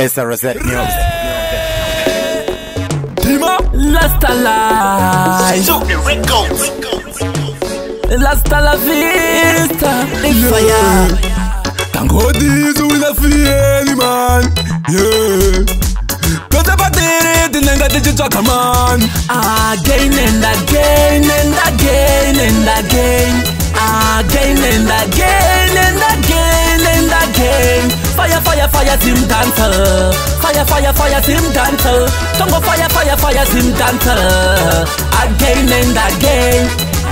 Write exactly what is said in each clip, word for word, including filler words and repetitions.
It's a Rosette Music. Dima Lasta Life Super Records. Lasta la vista. Fire. Thank God this will a feel man. Yeah. Cause I did it and then got the talk man. Again and again and again and again. Again and again and again and again. Fire, fire, fire, team dancer. Fire, fire, fire, team dancer. Tongo fire, fire, fire, team dancer. Again and again.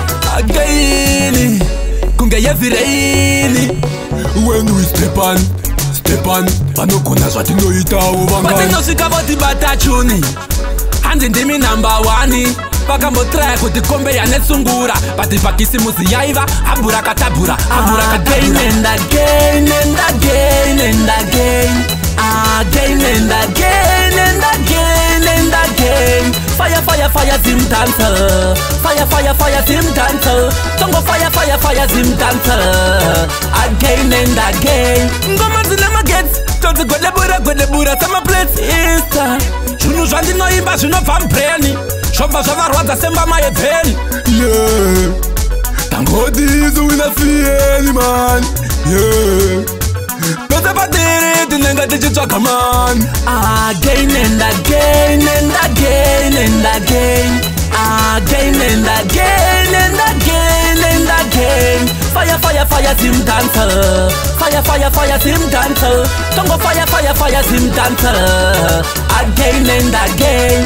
Again. Kunga yavireni. When we step on, step on. Pano kona swati no ita ubanga. But no sikavoti batachuni. Hands in dimi number one. Pakambo track with the kombe ya netsungura. Pati pakisi musi yaiva. Abura katabura, abura katabura. Again and again and again and again. Again and again and again and again. Fire, fire, fire, team dancer. Fire, fire, fire, team dancer. Tongo fire, fire, fire, team dancer. Again and again. Ngoma zinema gets. Tonzi gwele bura, gwele bura, sama plates. Insta. Shunu jwandi no imba, shunu vampreni. Shomba shova rwaza semba maye peni. Yeah. Thank God this will a feel man. Yeah. Cause I did it and then got the talk man. Again and again and again and again. Again and again and again and again. Fire, fire, fire, team dancer. Fire, fire, fire, team dancer. Tongo fire, fire, fire, team dancer. Again and again.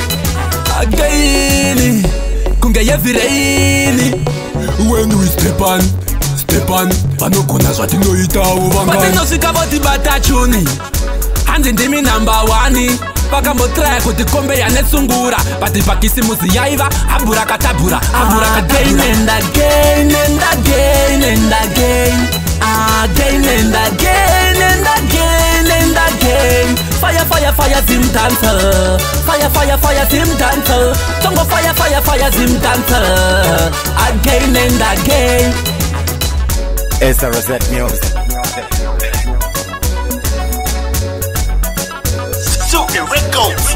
Again. Kunga yavireni. When we step on, step on. Pano kona swati no ita ubanga. But no sikavoti batachuni. Hands in dimi number one. Pakambo track with the kombe ya netsungura. Pati pakisi musi yaiva. Abura katabura, abura katabura. Again and again and again and again. Again and again and again and again. Fire, fire, fire, team dancer. Fire, fire, fire, team dancer. Tongo fire, fire, fire, team dancer. Again and again. It's a Rosette Music. Super Records.